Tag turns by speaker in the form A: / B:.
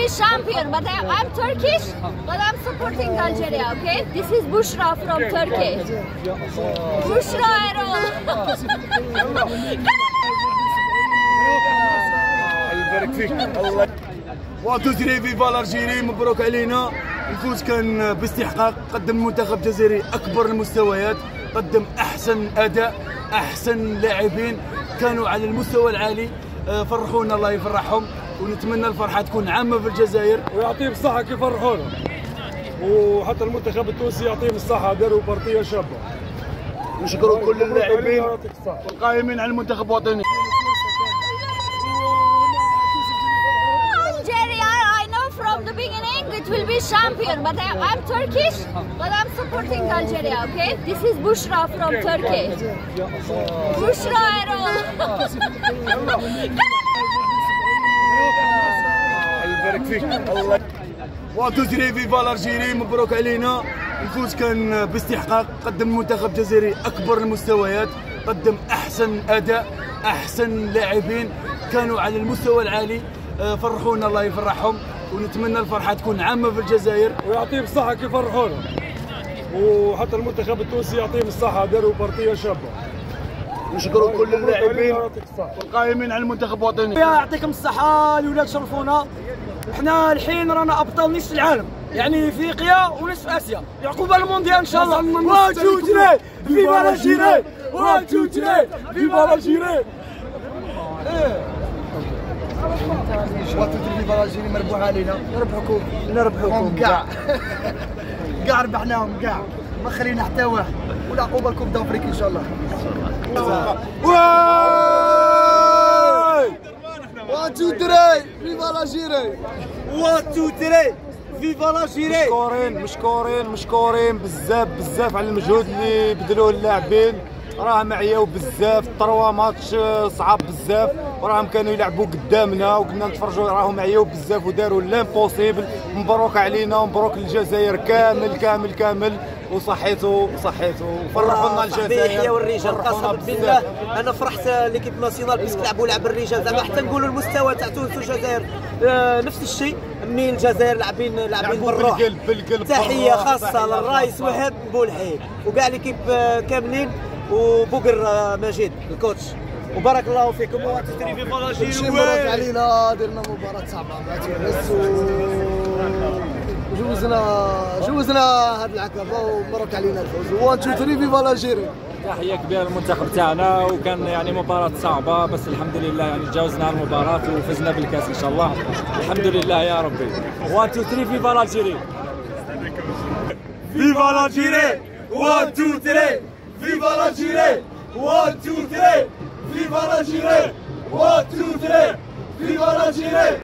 A: be champion, but I'm Turkish, but I'm supporting Algeria, okay? This is Bushra from Turkey. Bushra Erol.
B: الله يبارك فيك. الله وتجري فيفا الجزائر. مبروك علينا. الفوز كان باستحقاق. قدم المنتخب الجزائري اكبر المستويات، قدم احسن اداء، احسن لاعبين كانوا على المستوى العالي. فرحونا، الله يفرحهم، ونتمنى الفرحه تكون عامه في الجزائر
C: ويعطيهم الصحه كيف فرحونا، وحتى المنتخب التونسي يعطيهم الصحه، داروا بارتيه شابه.
B: نشكروا كل اللاعبين والقائمين على المنتخب الوطني.
A: From the beginning, it will be champion, but I'm Turkish, but I'm supporting Algeria, okay? This is Bushra from Turkey. Bushra Erol.
B: الله يبارك فيك. الله وتجري فيفا الجزائر. مبروك علينا. الفوز كان باستحقاق. قدم المنتخب الجزائري اكبر المستويات، قدم احسن اداء، احسن لاعبين كانوا على المستوى العالي. فرحونا، الله يفرحهم، ونتمنى الفرحه تكون عامه في الجزائر
C: ويعطيهم الصحه كيف فرحونا، وحتى المنتخب التونسي يعطيهم الصحه، داروا بارتيه شابه.
B: نشكروا كل اللاعبين والقائمين على المنتخب الوطني.
D: يعطيكم الصحه الولاد، شرفونا. احنا الحين رانا ابطال نصف العالم، يعني افريقيا ونصف اسيا، عقوبه المونديال ان شاء الله. 1 2 3 فيفا الجزائر. 1 2 3 فيفا الجزائر.
E: واتو فيفا الجزائر. مربوح علينا.
D: نربحوكم
E: كاع كاع ربحناهم كاع، ما خلينا حتى واحد، والعقوبه الكوب دافريك ان شاء الله.
D: واي 1 2 3 فيفا الجزائر. 1 2 3 فيفا الجزائر.
C: مشكورين بزاف على المجهود اللي بذلوه اللاعبين. راهم عياو بزاف، 3 ماتش صعاب بزاف، وراهم كانوا يلعبوا قدامنا وكنا نتفرجوا، راهم عياو بزاف وداروا لامبوسيبل. مبروك علينا ومبروك للجزائر كامل. وصحيتو فرحوا لنا الجزائر.
D: يحيى الرجال، قسما بالله انا فرحت ليكيب ناسيونال باسكو لعب الرجال. زعما حتى نقولوا المستوى تاع تونس والجزائر نفس الشيء. منين الجزائر لاعبين بالروح.
C: بالقلب.
D: تحيه خاصه للرئيس وهاب بولحيد وكاع ليكيب كاملين، وبوقر مجيد الكوتش. وبارك الله فيكم. وتشتري في فالجيري.
E: مبروك علينا، درنا مباراة صعبة مع تونس وجوزنا هاد العقبة، ومبروك علينا الفوز. 1 2 3 فيفا الجزائر.
F: تحية كبيرة للمنتخب تاعنا، وكان يعني مباراة صعبة بس الحمد لله يعني تجاوزنا المباراة وفزنا بالكاس ان شاء الله. الحمد لله يا ربي. 1 2 3 فيفا الجزائر.
D: فيفا الجزائر. 1 2 3 فيفا الجزائر. 1 2 3 فيفا الجزائر. 1 2 3 فيفا الجزائر.